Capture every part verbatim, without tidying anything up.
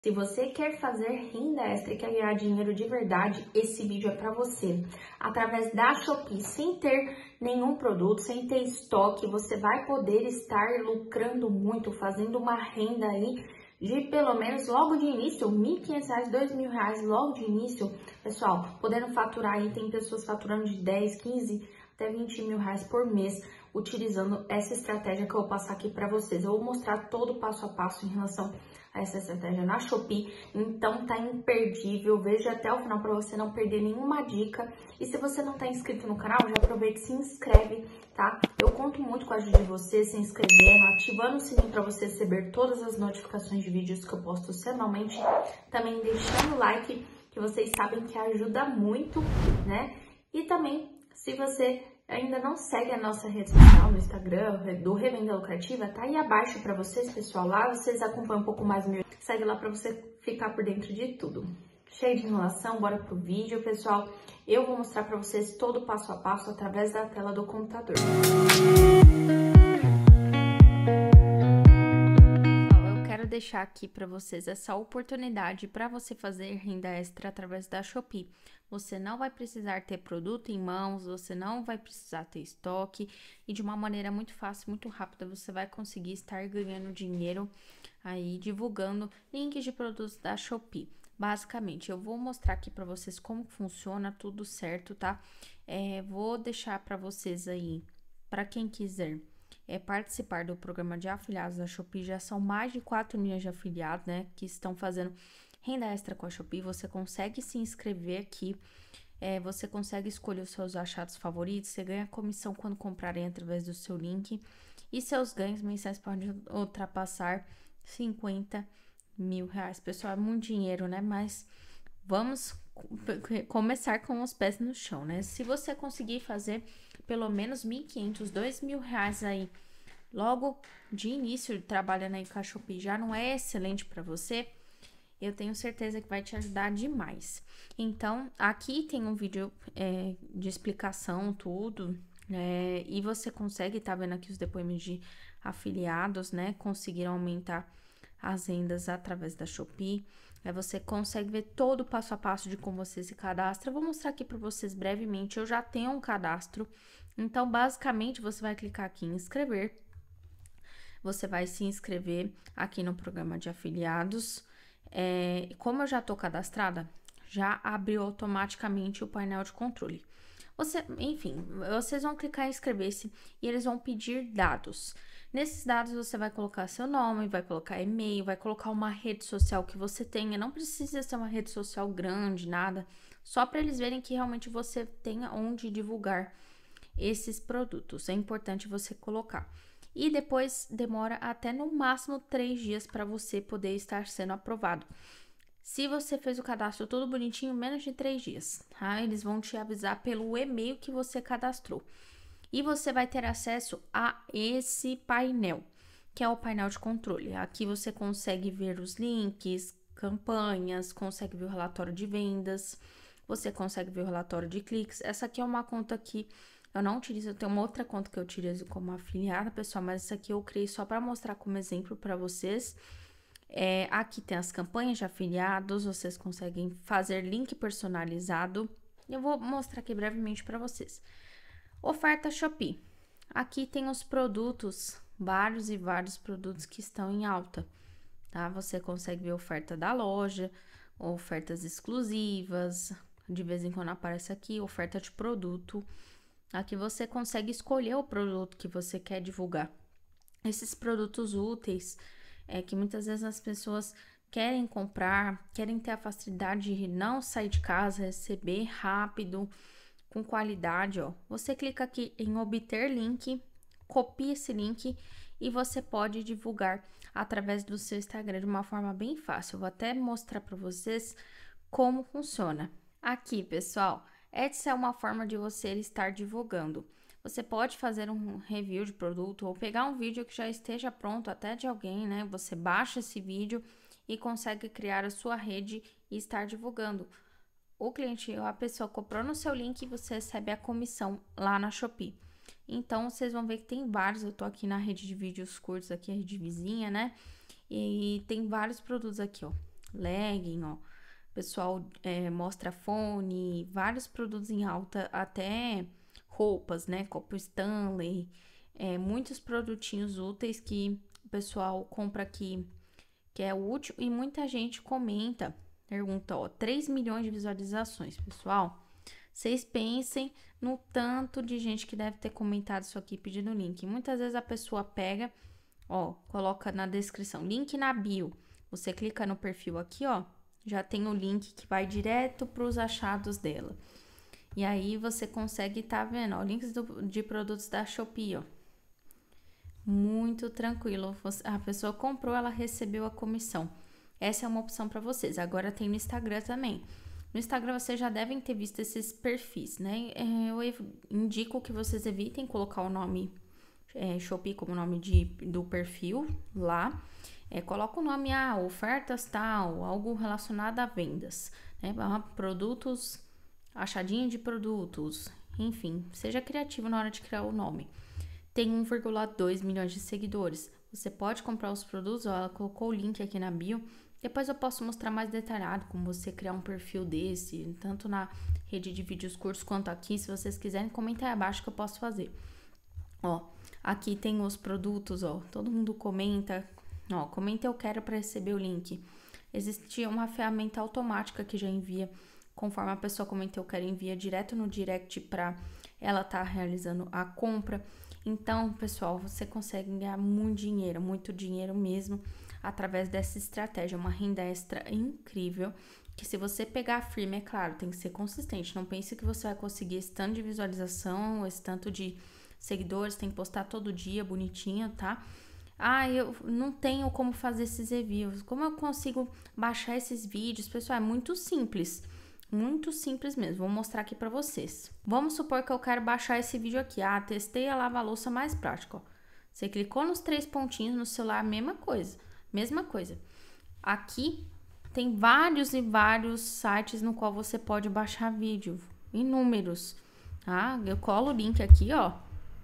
Se você quer fazer renda extra e quer ganhar dinheiro de verdade, esse vídeo é para você. Através da Shopee, sem ter nenhum produto, sem ter estoque, você vai poder estar lucrando muito, fazendo uma renda aí de pelo menos logo de início, mil e quinhentos reais, dois mil reais logo de início. Pessoal, podendo faturar aí, tem pessoas faturando de dez, quinze até vinte mil reais por mês, utilizando essa estratégia que eu vou passar aqui para vocês. Eu vou mostrar todo o passo a passo em relação a essa estratégia na Shopee, então tá imperdível, veja até o final para você não perder nenhuma dica. E se você não tá inscrito no canal, já aproveita e se inscreve, tá? Eu conto muito com a ajuda de você, se inscrevendo, ativando o sininho para você receber todas as notificações de vídeos que eu posto semanalmente, também deixando o like, que vocês sabem que ajuda muito, né? E também, se você ainda não segue a nossa rede social no Instagram do Revenda Lucrativa, tá aí abaixo para vocês, pessoal. Lá vocês acompanham um pouco mais meu. Segue lá para você ficar por dentro de tudo. Cheio de enrolação, bora pro vídeo, pessoal. Eu vou mostrar para vocês todo o passo a passo através da tela do computador. Eu quero deixar aqui para vocês essa oportunidade para você fazer renda extra através da Shopee. Você não vai precisar ter produto em mãos, você não vai precisar ter estoque e de uma maneira muito fácil, muito rápida, você vai conseguir estar ganhando dinheiro aí divulgando links de produtos da Shopee. Basicamente, eu vou mostrar aqui para vocês como funciona tudo certo, tá? É, vou deixar para vocês aí, para quem quiser é, participar do programa de afiliados da Shopee, já são mais de quatro milhões de afiliados, né, que estão fazendo renda extra com a Shopee. Você consegue se inscrever aqui, é, você consegue escolher os seus achados favoritos, você ganha comissão quando comprarem através do seu link e seus ganhos mensais podem ultrapassar cinquenta mil reais. Pessoal, é muito dinheiro, né? Mas vamos começar com os pés no chão, né? Se você conseguir fazer pelo menos mil e quinhentos, dois mil reais aí logo de início trabalhando aí com a Shopee, já não é excelente para você? Eu tenho certeza que vai te ajudar demais. Então, aqui tem um vídeo é, de explicação, tudo, é, e você consegue, tá vendo aqui os depoimentos de afiliados, né? Conseguiram aumentar as vendas através da Shopee. Aí você consegue ver todo o passo a passo de como você se cadastra. Eu vou mostrar aqui para vocês brevemente. Eu já tenho um cadastro. Então, basicamente, você vai clicar aqui em inscrever. Você vai se inscrever aqui no programa de afiliados. É, como eu já tô cadastrada, já abriu automaticamente o painel de controle. Você, enfim, vocês vão clicar em inscrever-se e eles vão pedir dados. Nesses dados você vai colocar seu nome, vai colocar e-mail, vai colocar uma rede social que você tenha. Não precisa ser uma rede social grande, nada. Só para eles verem que realmente você tenha onde divulgar esses produtos. É importante você colocar. E depois demora até no máximo três dias para você poder estar sendo aprovado. Se você fez o cadastro todo bonitinho, menos de três dias, tá? Eles vão te avisar pelo e-mail que você cadastrou. E você vai ter acesso a esse painel, que é o painel de controle. Aqui você consegue ver os links, campanhas, consegue ver o relatório de vendas, você consegue ver o relatório de cliques. Essa aqui é uma conta que eu não utilizo, eu tenho uma outra conta que eu utilizo como afiliada, pessoal, mas essa aqui eu criei só para mostrar como exemplo para vocês. É, aqui tem as campanhas de afiliados, vocês conseguem fazer link personalizado. Eu vou mostrar aqui brevemente para vocês. Oferta Shopee. Aqui tem os produtos, vários e vários produtos que estão em alta, tá? Você consegue ver oferta da loja, ofertas exclusivas, de vez em quando aparece aqui, oferta de produto. Aqui você consegue escolher o produto que você quer divulgar. Esses produtos úteis, é que muitas vezes as pessoas querem comprar, querem ter a facilidade de não sair de casa, receber rápido, com qualidade, ó. Você clica aqui em obter link, copia esse link e você pode divulgar através do seu Instagram de uma forma bem fácil. Eu vou até mostrar para vocês como funciona. Aqui, pessoal, essa é uma forma de você estar divulgando. Você pode fazer um review de produto ou pegar um vídeo que já esteja pronto até de alguém, né? Você baixa esse vídeo e consegue criar a sua rede e estar divulgando. O cliente, a pessoa comprou no seu link e você recebe a comissão lá na Shopee. Então, vocês vão ver que tem vários. Eu tô aqui na rede de vídeos curtos, aqui a rede vizinha, né? E tem vários produtos aqui, ó. legging, ó. O pessoal é, mostra fone, vários produtos em alta, até roupas, né? Copo Stanley, é, muitos produtinhos úteis que o pessoal compra aqui, que é útil, e muita gente comenta, pergunta, ó, três milhões de visualizações, pessoal. Vocês pensem no tanto de gente que deve ter comentado isso aqui pedindo link. Muitas vezes a pessoa pega, ó, coloca na descrição, link na bio. Você clica no perfil aqui, ó, já tem o link que vai direto para os achados dela. E aí você consegue tá vendo, ó, links do, de produtos da Shopee, ó. Muito tranquilo. A pessoa comprou, ela recebeu a comissão. Essa é uma opção para vocês. Agora tem no Instagram também. No Instagram vocês já devem ter visto esses perfis, né? Eu indico que vocês evitem colocar o nome é, Shopee como nome de, do perfil lá. É, coloca o nome, ah, ofertas tal, algo relacionado a vendas, né? Produtos, achadinho de produtos, enfim, seja criativo na hora de criar o nome. Tem um vírgula dois milhões de seguidores. Você pode comprar os produtos, ó, ela colocou o link aqui na bio. Depois eu posso mostrar mais detalhado como você criar um perfil desse, tanto na rede de vídeos curtos quanto aqui. Se vocês quiserem, comentem aí abaixo que eu posso fazer. Ó, aqui tem os produtos, ó, todo mundo comenta. Ó, comenta eu quero para receber o link. Existe uma ferramenta automática que já envia, conforme a pessoa comenta eu quero, envia direto no direct para ela tá realizando a compra. Então, pessoal, você consegue ganhar muito dinheiro, muito dinheiro mesmo, através dessa estratégia, uma renda extra incrível, que se você pegar firme, é claro, tem que ser consistente. Não pense que você vai conseguir esse tanto de visualização, esse tanto de seguidores, tem que postar todo dia, bonitinho, tá? Ah, eu não tenho como fazer esses reviews. Como eu consigo baixar esses vídeos? Pessoal, é muito simples. Muito simples mesmo. Vou mostrar aqui pra vocês. Vamos supor que eu quero baixar esse vídeo aqui. Ah, testei a lava-louça mais prática, ó. Você clicou nos três pontinhos no celular, mesma coisa. Mesma coisa. Aqui tem vários e vários sites no qual você pode baixar vídeo. Inúmeros. Tá? Eu colo o link aqui, ó.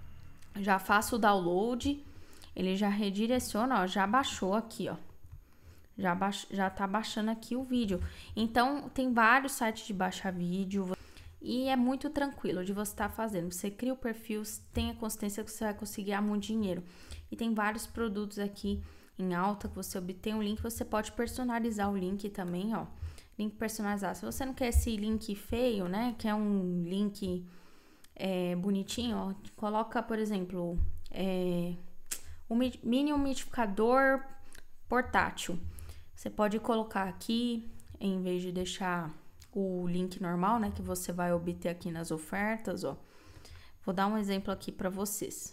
Já faço o download. Ele já redireciona, ó, já baixou aqui, ó. Já, baix, já tá baixando aqui o vídeo. Então, tem vários sites de baixar vídeo. E é muito tranquilo de você estar tá fazendo. Você cria o perfil, tenha consciência que você vai conseguir ganhar muito dinheiro. E tem vários produtos aqui em alta que você obtém um link. Você pode personalizar o link também, ó. Link personalizado. Se você não quer esse link feio, né? Quer um link é, bonitinho, ó. Coloca, por exemplo... É, um mini umidificador portátil. Você pode colocar aqui, em vez de deixar o link normal, né, que você vai obter aqui nas ofertas, ó. Vou dar um exemplo aqui para vocês.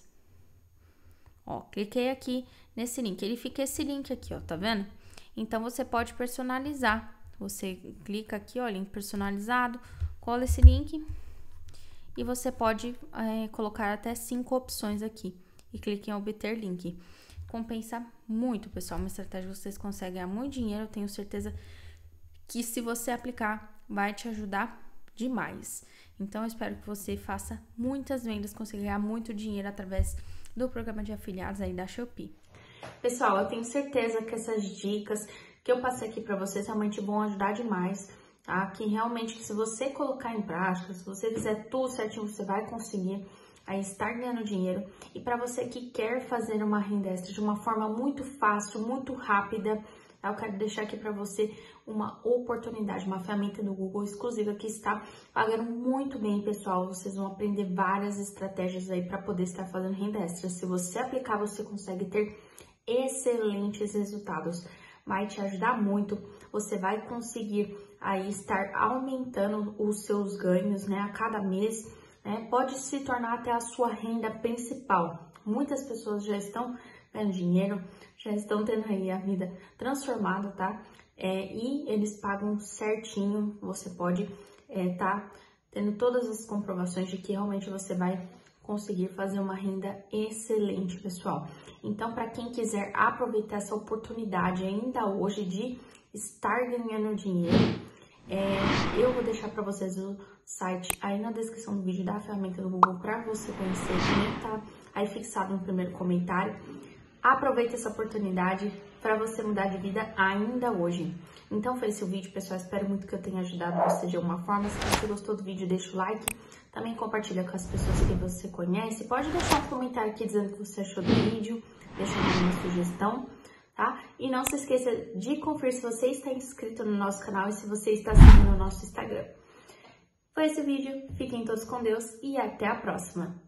Ó, cliquei aqui nesse link, ele fica esse link aqui, ó, tá vendo? Então, você pode personalizar. Você clica aqui, ó, link personalizado, cola esse link e você pode é, colocar até cinco opções aqui. E clique em obter link. Compensa muito, pessoal. Uma estratégia que vocês conseguem ganhar muito dinheiro. Eu tenho certeza que se você aplicar, vai te ajudar demais. Então, eu espero que você faça muitas vendas, consiga ganhar muito dinheiro através do programa de afiliados aí da Shopee. Pessoal, eu tenho certeza que essas dicas que eu passei aqui para vocês realmente vão ajudar demais, tá? Que realmente, se você colocar em prática, se você fizer tudo certinho, você vai conseguir aí estar ganhando dinheiro. E para você que quer fazer uma renda extra de uma forma muito fácil, muito rápida, eu quero deixar aqui para você uma oportunidade, uma ferramenta do Google exclusiva que está pagando muito bem, pessoal. Vocês vão aprender várias estratégias aí para poder estar fazendo renda extra. Se você aplicar, você consegue ter excelentes resultados. Vai te ajudar muito. Você vai conseguir aí estar aumentando os seus ganhos, né, a cada mês. É, pode se tornar até a sua renda principal. Muitas pessoas já estão ganhando dinheiro, já estão tendo aí a vida transformada, tá? É, e eles pagam certinho. Você pode estar é, tá tendo todas as comprovações de que realmente você vai conseguir fazer uma renda excelente, pessoal. Então, para quem quiser aproveitar essa oportunidade ainda hoje de estar ganhando dinheiro, É, eu vou deixar para vocês o site aí na descrição do vídeo da ferramenta do Google para você conhecer, também tá aí fixado no primeiro comentário. Aproveita essa oportunidade, para você mudar de vida ainda hoje. Então foi esse o vídeo, pessoal. Espero muito que eu tenha ajudado você de alguma forma. Se você gostou do vídeo, deixa o like. Também compartilha com as pessoas que você conhece. Pode deixar um comentário aqui dizendo o que você achou do vídeo. Deixa uma sugestão, tá? E não se esqueça de conferir se você está inscrito no nosso canal e se você está seguindo o nosso Instagram. Foi esse o vídeo. Fiquem todos com Deus e até a próxima.